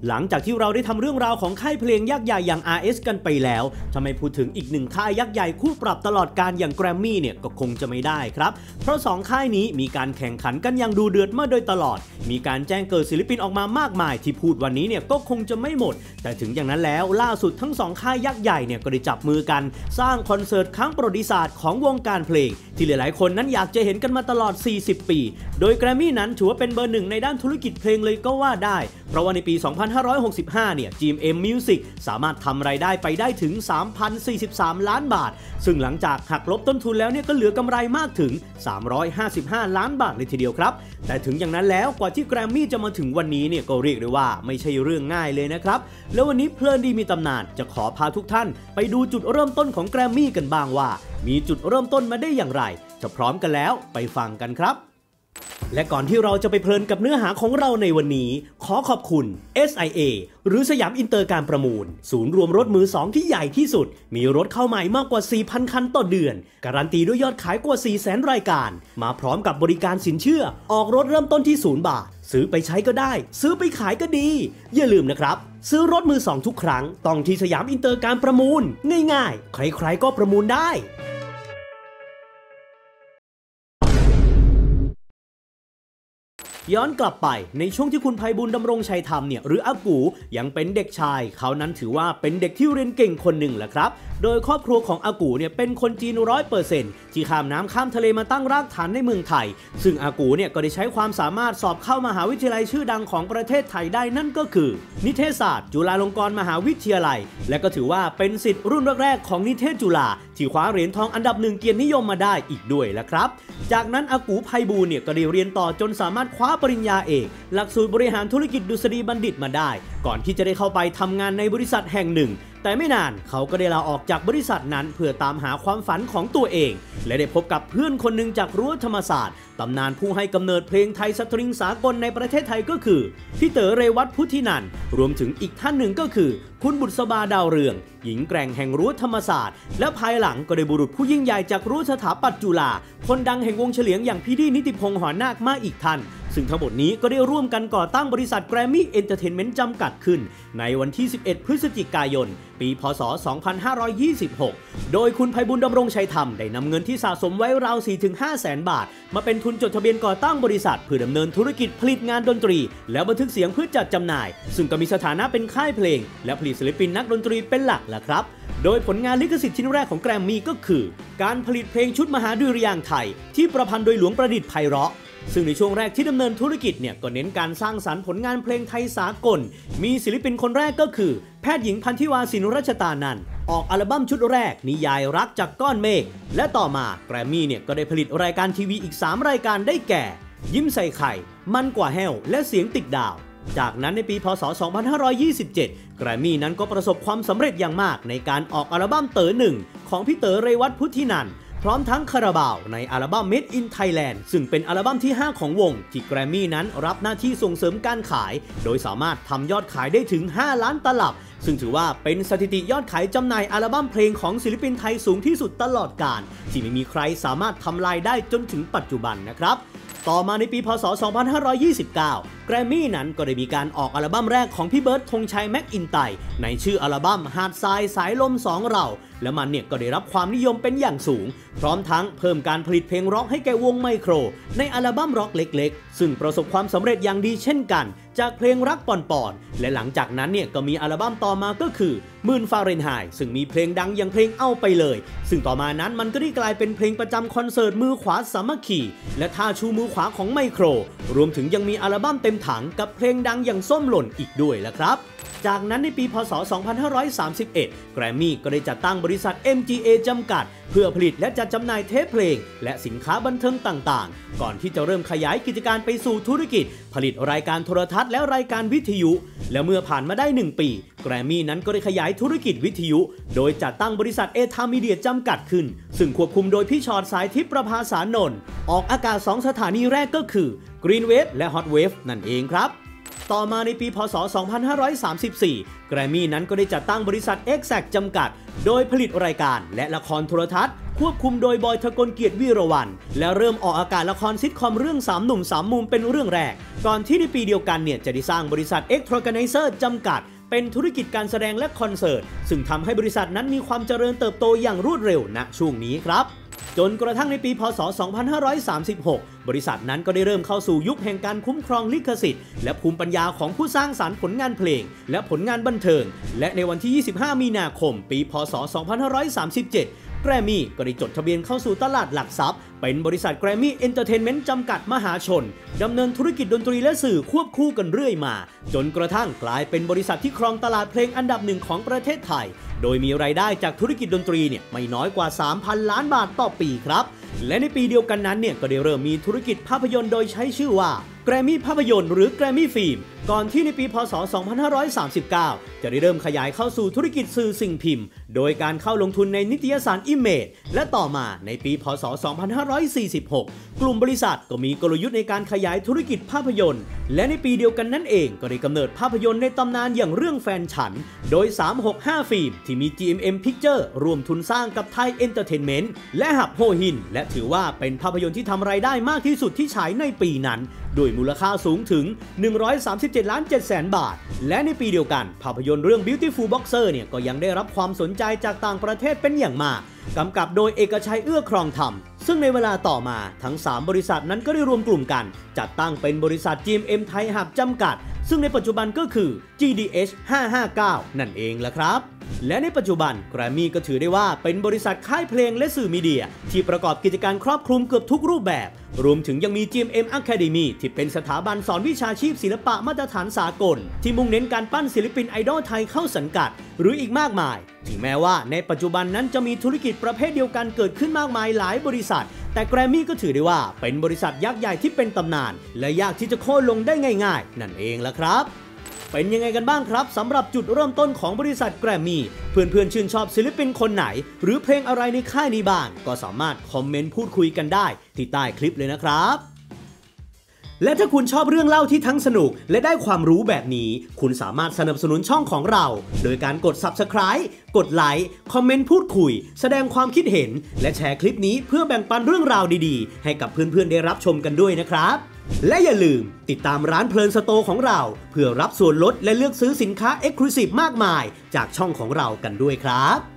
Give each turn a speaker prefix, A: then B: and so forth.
A: หลังจากที่เราได้ทำเรื่องราวของค่ายเพลงยักษ์ใหญ่อย่าง RS กันไปแล้วทำไมพูดถึงอีกหนึ่งค่ายยักษ์ใหญ่คู่ปรับตลอดการอย่าง Grammy เนี่ยก็คงจะไม่ได้ครับเพราะ2ค่ายนี้มีการแข่งขันกันอย่างดูเดือดมาโดยตลอดมีการแจ้งเกิดศิลปินออกมามากมายที่พูดวันนี้เนี่ยก็คงจะไม่หมดแต่ถึงอย่างนั้นแล้วล่าสุดทั้ง2ค่ายยักษ์ใหญ่เนี่ยก็ได้จับมือกันสร้างคอนเสิร์ตครั้งประวัติศาสตร์ของวงการเพลงที่หลายๆคนนั้นอยากจะเห็นกันมาตลอด40ปีโดย Grammy นั้นถือว่าเป็นเบอร์หนึ่งในด้านธุรกิจเพลงเลยก็ว่าได้เพราะว่าในปี 2565 เนี่ย GMM Music สามารถทำรายได้ไปได้ถึง 3,043 ล้านบาทซึ่งหลังจากหักลบต้นทุนแล้วเนี่ยก็เหลือกำไรมากถึง 355 ล้านบาทเลยทีเดียวครับแต่ถึงอย่างนั้นแล้วกว่าที่ Grammy จะมาถึงวันนี้เนี่ยก็เรียกได้ว่าไม่ใช่เรื่องง่ายเลยนะครับแล้ววันนี้เพลินดีมีตำนานจะขอพาทุกท่านไปดูจุดเริ่มต้นของ Grammy กันบ้างว่ามีจุดเริ่มต้นมาได้อย่างไรจะพร้อมกันแล้วไปฟังกันครับและก่อนที่เราจะไปเพลินกับเนื้อหาของเราในวันนี้ขอขอบคุณ SIA หรือสยามอินเตอร์การประมูลศูนย์รวมรถมือ2ที่ใหญ่ที่สุดมีรถเข้าใหม่มากกว่า 4,000 คันต่อเดือนการันตีด้วยยอดขายกว่า 400,000 รายการมาพร้อมกับบริการสินเชื่อออกรถเริ่มต้นที่0 บาทซื้อไปใช้ก็ได้ซื้อไปขายก็ดีอย่าลืมนะครับซื้อรถมือ2ทุกครั้งต้องที่สยามอินเตอร์การประมูลง่ายๆใครๆก็ประมูลได้ย้อนกลับไปในช่วงที่คุณไพบูลย์ดำรงชัยธรรมเนี่ยหรืออากูยังเป็นเด็กชายเขานั้นถือว่าเป็นเด็กที่เรียนเก่งคนหนึ่งแหละครับโดยครอบครัวของอากูเนี่ยเป็นคนจีน 100% ที่ข้ามน้ำข้ามทะเลมาตั้งรากฐานในเมืองไทยซึ่งอากูเนี่ยก็ได้ใช้ความสามารถสอบเข้ามหาวิทยาลัยชื่อดังของประเทศไทยได้นั่นก็คือนิเทศศาสตร์จุฬาลงกรณ์มหาวิทยาลัยและก็ถือว่าเป็นศิษย์รุ่นแรกๆของนิเทศจุฬาที่คว้าเหรียญทองอันดับ1เกียรตินิยมมาได้อีกด้วยละครับจากนั้นอากูไพบูลย์เนี่ยก็ได้เรียนต่อจนสามารถคว้าปริญญาเอกหลักสูตรบริหารธุรกิจดุษฎีบัณฑิตมาได้ก่อนที่จะได้เข้าไปทำงานในบริษัทแห่งหนึ่งแต่ไม่นานเขาก็ได้ลาออกจากบริษัทนั้นเพื่อตามหาความฝันของตัวเองและได้พบกับเพื่อนคนหนึ่งจากรั้วธรรมศาสตร์ตำนานผู้ให้กำเนิดเพลงไทยสตริงสากลในประเทศไทยก็คือพี่เต๋อเรวัตพุทธินันท์รวมถึงอีกท่านหนึ่งก็คือคุณบุษบาดาวเรืองหญิงแกร่งแห่งรั้วธรรมศาสตร์และภายหลังก็ได้บุรุษผู้ยิ่งใหญ่จากรั้วสถาปัตย์จุฬาคนดังแห่งวงเฉลียงอย่างพี่ดีนิติพงษ์หอนาคมาอีกท่านซึ่งทั้งหมดนี้ก็ได้ร่วมกันก่อตั้งบริษัท Grammy Entertainment จำกัดขึ้นในวันที่ 11 พฤศจิกายน ปี พ.ศ. 2526 โดยคุณไพบูลย์ดำรงชัยธรรมได้นำเงินที่สะสมไว้ราว 4-5 แสนบาทมาเป็นทุนจดทะเบียนก่อตั้งบริษัทเพื่อดำเนินธุรกิจผลิตงานดนตรีและบันทึกเสียงเพื่อจัดจำหน่ายซึ่งก็มีสถานะเป็นค่ายเพลงและผลิตศิลปินนักดนตรีเป็นหลักแหละครับโดยผลงานลิขสิทธิ์ชิ้นแรกของแกรมมี่ก็คือการผลิตเพลงชุดมหาดุริยางค์ไทยที่ประพันธ์โดยหลวงประดิษฐ์ไพเราะซึ่งในช่วงแรกที่ดำเนินธุรกิจเนี่ยก็เน้นการสร้างสรรค์ผลงานเพลงไทยสากลมีศิลปินคนแรกก็คือแพทย์หญิงพันธิวาสินรัชตานันท์ออกอัลบั้มชุดแรกนิยายรักจากก้อนเมฆและต่อมาแกรมมี่เนี่ยก็ได้ผลิตรายการทีวีอีก3รายการได้แก่ยิ้มใส่ไข่มันกว่าแห้วและเสียงติดดาวจากนั้นในปีพ.ศ. 2527 แกรมมี่นั้นก็ประสบความสำเร็จอย่างมากในการออกอัลบั้มเต๋อหนึ่งของพี่เต๋อเรวัตพุทธินันท์พร้อมทั้งคาราบาวในอัลบั้ม Made in Thailand ซึ่งเป็นอัลบั้มที่ 5 ของวงที่แกรมมี่นั้นรับหน้าที่ส่งเสริมการขายโดยสามารถทำยอดขายได้ถึง 5 ล้านตลับซึ่งถือว่าเป็นสถิติยอดขายจำหน่ายอัลบั้มเพลงของศิลปินไทยสูงที่สุดตลอดกาลที่ไม่มีใครสามารถทำลายได้จนถึงปัจจุบันนะครับต่อมาในปีพ.ศ. 2529 แกรมมี่นั้นก็ได้มีการออกอัลบั้มแรกของพี่เบิร์ดธงชัยแม็กอินไตร์ในชื่ออัลบั้มหาดทรายสายลม2เราและมันเนี่ยก็ได้รับความนิยมเป็นอย่างสูงพร้อมทั้งเพิ่มการผลิตเพลงร็อกให้แก่วงไมโครในอัลบั้มร็อกเล็กๆซึ่งประสบความสำเร็จอย่างดีเช่นกันจากเพลงรักป่อนๆและหลังจากนั้นเนี่ยก็มีอัลบั้มต่อมาก็คือ10,000 ฟาเรนไฮต์ซึ่งมีเพลงดังอย่างเพลงเอาไปเลยซึ่งต่อมานั้นมันก็ได้กลายเป็นเพลงประจำคอนเสิร์ตมือขวาสามัคคีและท่าชูมือขวาของไมโครรวมถึงยังมีอัลบั้มเต็มถังกับเพลงดังอย่างส้มหล่นอีกด้วยละครับจากนั้นในปีพ.ศ. 2531 แกรมมี่ก็ได้จัดตั้งบริษัท MGA จำกัดเพื่อผลิตและจัดจำหน่ายเทปเพลงและสินค้าบันเทิงต่างๆก่อนที่จะเริ่มขยายกิจการไปสู่ธุรกิจผลิตรายการโทรทัศน์และรายการวิทยุและเมื่อผ่านมาได้1ปีแกรมมี่นั้นก็ได้ขยายธุรกิจวิทยุโดยจัดตั้งบริษัทเอทามีเดียจำกัดขึ้นซึ่งควบคุมโดยพี่ชอดสายทิพย์ประภาสานนท์ออกอากาศ2สถานีแรกก็คือ Green Wave และ Hot Wave นั่นเองครับต่อมาในปีพ.ศ. 2534 แกรมมี่นั้นก็ได้จัดตั้งบริษัท Exact จำกัดโดยผลิตรายการและละครโทรทัศน์ควบคุมโดยบอย ทกลเกียรติวีรวรรณและเริ่มออกอากาศละครซิทคอมเรื่อง3หนุ่ม3มุมเป็นเรื่องแรกก่อนที่ในปีเดียวกันเนี่ยจะได้สร้างบริษัท X Organizer จำกัดเป็นธุรกิจการแสดงและคอนเสิร์ตซึ่งทำให้บริษัทนั้นมีความเจริญเติบโตอย่างรวดเร็วณช่วงนี้ครับจนกระทั่งในปีพ.ศ. 2536 บริษัทนั้นก็ได้เริ่มเข้าสู่ยุคแห่งการคุ้มครองลิขสิทธิ์และภูมิปัญญาของผู้สร้างสรรค์ผลงานเพลงและผลงานบันเทิงและในวันที่ 25 มีนาคม ปีพ.ศ. 2537 แกรมมี่ก็ได้จดทะเบียนเข้าสู่ตลาดหลักทรัพย์เป็นบริษัทแกรมมี่เอนเตอร์เทนเมนต์จำกัดมหาชนดำเนินธุรกิจดนตรีและสื่อควบคู่กันเรื่อยมาจนกระทั่งกลายเป็นบริษัทที่ครองตลาดเพลงอันดับหนึ่งของประเทศไทยโดยมีรายได้จากธุรกิจดนตรีเนี่ยไม่น้อยกว่า 3,000 ล้านบาทต่อปีครับและในปีเดียวกันนั้นเนี่ยก็ได้เริ่มมีธุรกิจภาพยนตร์โดยใช้ชื่อว่าแกรมมี่ภาพยนตร์หรือแกรมมี่ฟิล์มก่อนที่ในปีพ.ศ. 2539 จะได้เริ่มขยายเข้าสู่ธุรกิจสื่อสิ่งพิมพ์โดยการเข้าลงทุนในนิตยสาร Image และต่อมาในปีพ.ศ. 2546 กลุ่มบริษัทก็มีกลยุทธ์ในการขยายธุรกิจภาพยนตร์และในปีเดียวกันนั่นเองก็ได้กำเนิดภาพยนตร์ในตำนานอย่างเรื่องแฟนฉันโดย 365 ฟิล์มที่มี GMM Picture ร่วมทุนสร้างกับไทยเอนเตอร์เทนเมนต์และหับโฮฮินและถือว่าเป็นภาพยนตร์ที่ทำรายได้มากที่สุดที่ฉายในปีนั้นโดยมูลค่าสูงถึง 137.7 ล้าน บาทและในปีเดียวกันภาพยนตร์เรื่อง Beautiful Boxer เนี่ยก็ยังได้รับความสนใจจากต่างประเทศเป็นอย่างมากกำกับโดยเอกชัยเอื้อครองธรรมซึ่งในเวลาต่อมาทั้ง3บริษัทนั้นก็ได้รวมกลุ่มกันจัดตั้งเป็นบริษัท GMM ไทยหับจำกัดซึ่งในปัจจุบันก็คือ GDH 559 นั่นเองละครับและในปัจจุบันแกรมมี่ก็ถือได้ว่าเป็นบริษัทค่ายเพลงและสื่อมีเดียที่ประกอบกิจการครอบคลุมเกือบทุกรูปแบบรวมถึงยังมี GMM Academy ที่เป็นสถาบันสอนวิชาชีพศิลปะมาตรฐานสากลที่มุ่งเน้นการปั้นศิลปินไอดอลไทยเข้าสังกัดหรืออีกมากมายถึงแม้ว่าในปัจจุบันนั้นจะมีธุรกิจประเภทเดียวกันเกิดขึ้นมากมายหลายบริษัทแต่แกรมมี่ก็ถือได้ว่าเป็นบริษัทยักษ์ใหญ่ที่เป็นตำนานและยากที่จะโค่นลงได้ง่ายๆนั่นเองละครับเป็นยังไงกันบ้างครับสำหรับจุดเริ่มต้นของบริษัทแกรมมี่เพื่อนๆชื่นชอบศิลปินคนไหนหรือเพลงอะไรในค่ายนี้บ้างก็สามารถคอมเมนต์พูดคุยกันได้ที่ใต้คลิปเลยนะครับและถ้าคุณชอบเรื่องเล่าที่ทั้งสนุกและได้ความรู้แบบนี้คุณสามารถสนับสนุนช่องของเราโดยการกด Subscribe กดไลค์คอมเมนต์พูดคุยแสดงความคิดเห็นและแชร์คลิปนี้เพื่อแบ่งปันเรื่องราวดีๆให้กับเพื่อนๆได้รับชมกันด้วยนะครับและอย่าลืมติดตามร้านเพลินสโตร์ของเราเพื่อรับส่วนลดและเลือกซื้อสินค้า Exclusive มากมายจากช่องของเรากันด้วยครับ